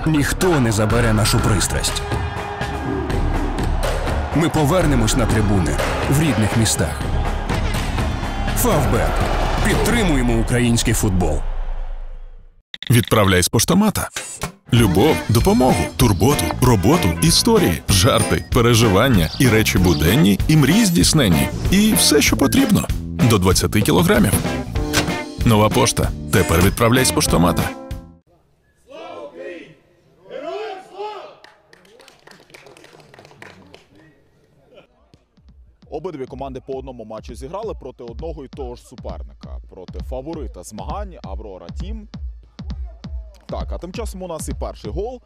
Ніхто не забере нашу пристрасть. Ми повернемось на трибуни в рідних містах. Фавбет. Підтримуємо український футбол. Відправляй з поштомата. Любов, допомогу, турботу, роботу, історії, жарти, переживання і речі буденні, і мрії здійсненні. І все, що потрібно. До 20 кілограмів. Нова пошта. Тепер відправляй з поштомата. Слава Україні! Героям слава! Обидві команди по одному матчу зіграли проти одного і того ж суперника. Проти фаворита змагань «Аврора Тім». Так, а тим часом у нас і перший гол.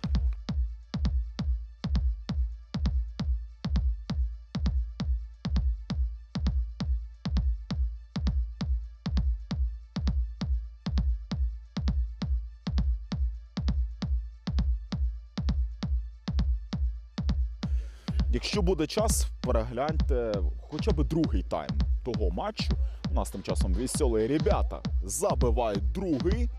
Якщо буде час, перегляньте хоча б другий тайм того матчу. У нас тим часом веселі ребята забивають другий.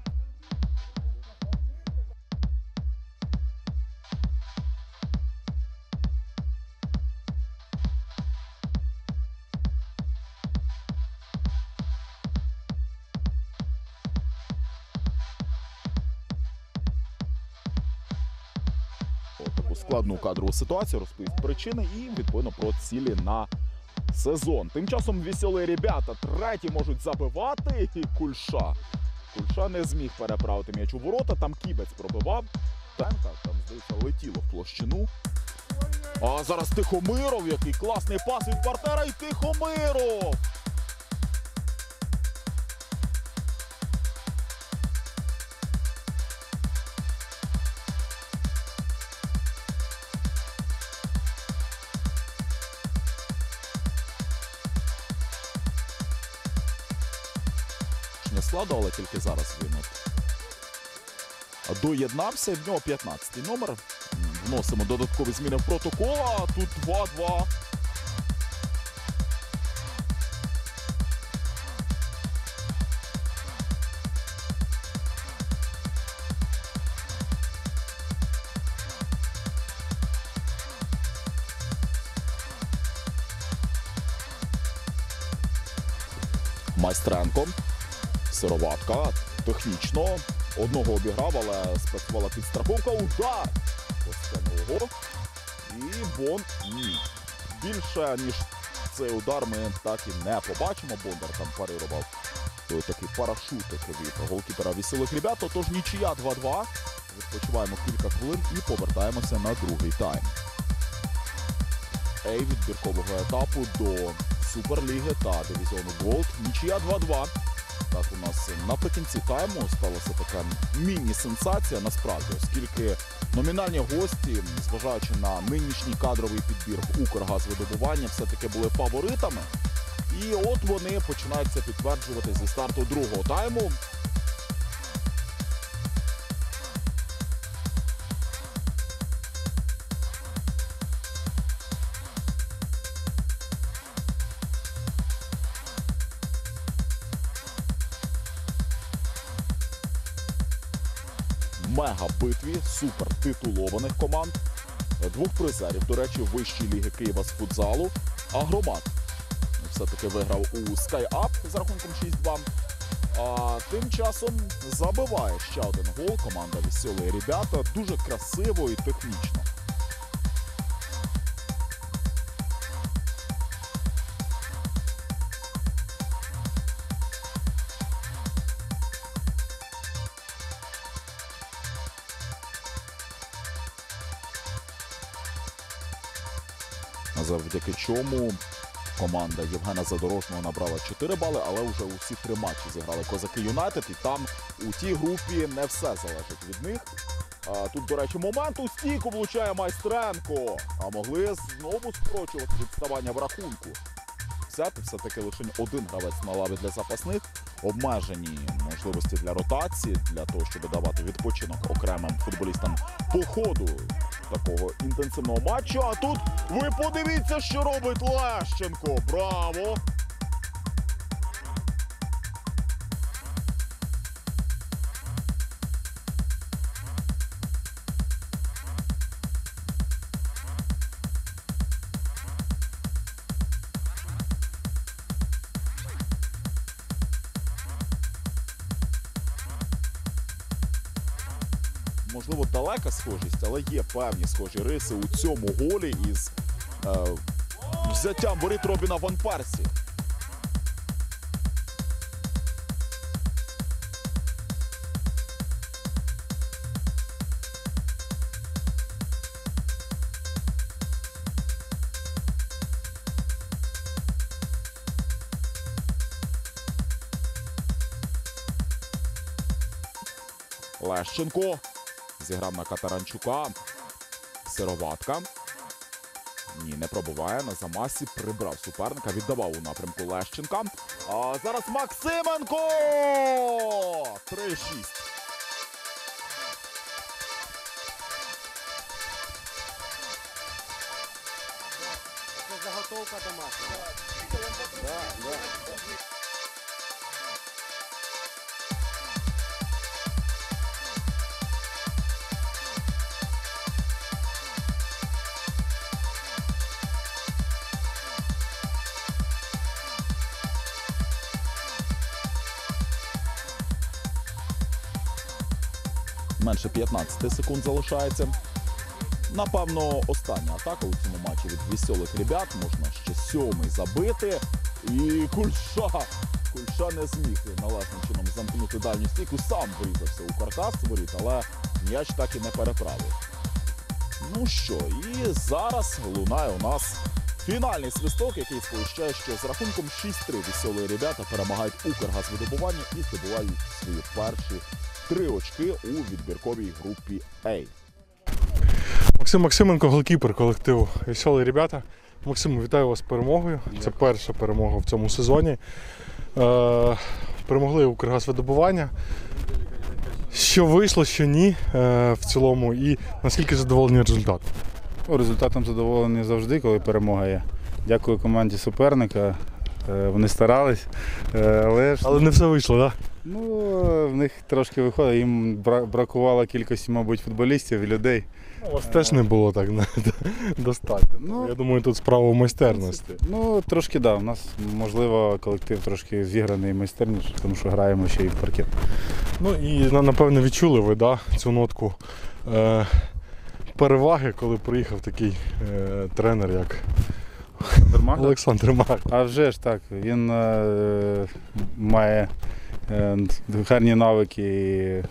Таку складну кадрову ситуацію, розповість причини і, відповідно, про цілі на сезон. Тим часом веселі ребята треті можуть забивати, і Кульша не зміг переправити м'яч у ворота, там Кібець пробивав. Там, здається, летіло в площину. А зараз Тихомиров, який класний пас від партнера, і Тихомиров! Не складу, але тільки зараз він доєднався. В нього 15-й номер. Вносимо додаткові зміни в протокол, а тут 2-2. Майстренко. Сироватка. Технічно. Одного обіграв, але спрацювала підстраховка. Удар! Костяного. І Бон ні. Більше, ніж цей удар, ми так і не побачимо. Бондар там парирував такий парашутик від голкіпера веселих ребят. Тож нічия 2-2. Відпочиваємо кілька хвилин і повертаємося на другий тайм. Від відбіркового етапу до Суперліги та дивізіону Голд. Нічия 2-2. Так, у нас наприкінці тайму сталася така міні-сенсація, насправді, оскільки номінальні гості, зважаючи на нинішній кадровий підбір в Укргазвидобування, все-таки були фаворитами. І от вони починають це підтверджувати зі старту другого тайму. Мега-битві супертитулованих команд. Двох призерів, до речі, вищої ліги Києва з футзалу. Агромат все-таки виграв у SkyUp з рахунком 6-2. А тим часом забиває ще один гол команда «Веселі ребята». Дуже красиво і технічно. Завдяки чому команда Євгена Задорожного набрала 4 бали, але вже усі 3 матчі зіграли Козаки Юнайтед, і там у тій групі не все залежить від них. Тут, до речі, момент у стійку влучає Майстренко, а могли знову скорочувати відставання в рахунку. Все-таки лише один гравець на лаві для запасних, обмежені можливості для ротації, для того, щоб давати відпочинок окремим футболістам по ходу такого інтенсивного матчу. А тут ви подивіться, що робить Лещенко. Браво! можливо, далека схожість, але є певні схожі риси у цьому голі із взяттям воріт Робіна Ван Персі. Лещенко зіграв на Катаранчука. Сироватка. Ні, не пробиває. На замасі прибрав суперника. Віддавав у напрямку Лещенка. А зараз Максименко! 3-6. Це заготовка домашня. Менше 15 секунд залишається. Напевно, остання атака у цьому матчі від веселих ребят. Можна ще 7-й забити. І Кульша не зміг належним чином замкнути дальню стійку. Сам врізався у каркас воріт, але м'яч так і не переправив. Ну що, і зараз лунає у нас фінальний свисток, який сповіщає, що з рахунком 6-3 веселі ребята перемагають Укргазвидобування і здобувають свої перші 3 очки у відбірковій групі А. Максим Максименко, голкіпер колективу «Веселі ребята». Максим, вітаю вас з перемогою. Це перша перемога в цьому сезоні. Перемогли Укргазвидобування. Що вийшло, що ні в цілому і наскільки задоволені результатом? Результатом задоволений завжди, коли перемога є. Дякую команді суперника. Вони старались, Але не все вийшло, так? Ну, в них трошки виходить, їм бракувало кількості, мабуть, футболістів і людей. У вас теж не було так достатньо. Ну, Я думаю, тут справа в майстерності. Ну, трошки так. Да. У нас, можливо, колектив трошки зіграний майстерніше, тому що граємо ще й в паркет. Ну і, напевно, відчули ви, цю нотку переваги, коли приїхав такий тренер, як Олександр Мак. А вже ж так, він має гарні навики і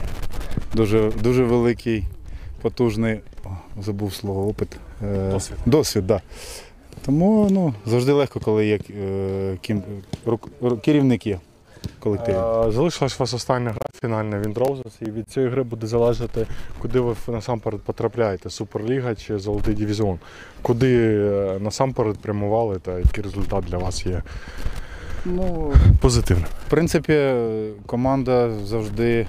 дуже великий, потужний, забув слово, опит. Досвід, так. Тому завжди легко, коли є керівник є колективі. Залишилась у вас остання гра, фінальна Віндроузес, і від цієї гри буде залежати, куди ви насамперед потрапляєте, Суперліга чи Золотий дивізіон. Куди насамперед прямували та який результат для вас є позитивним? В принципі, команда завжди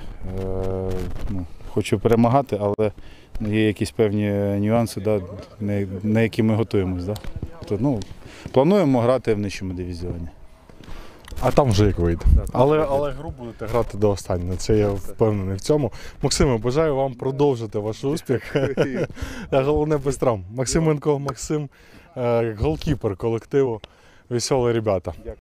хоче перемагати, але є якісь певні нюанси, на які ми готуємося. Тобто, плануємо грати в нижчому дивізіоні. А там вже як вийде. Але гру будете грати до останнього, це я впевнений в цьому. Максиме, бажаю вам продовжити ваш успіх. Головне без травм. Максименко Максим, голкіпер колективу «Веселі ребята».